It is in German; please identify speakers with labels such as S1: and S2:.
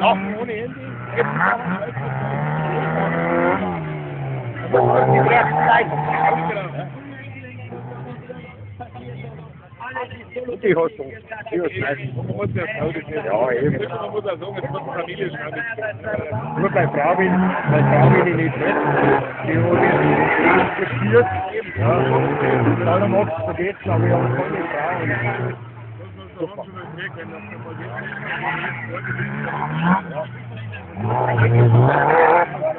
S1: Machen ohne Handy. Jetzt die Zeit. Die hast du. Die hast du. Man muss ja Frau das nicht. Ja, eben. Man muss auch sagen, es wird eine Familie schreiben. Nur meine Frau will ich nicht weg. Die hat jetzt gespielt. Ja. Und dann macht es vergessen, aber ich habe keine Frau. Super. Ja.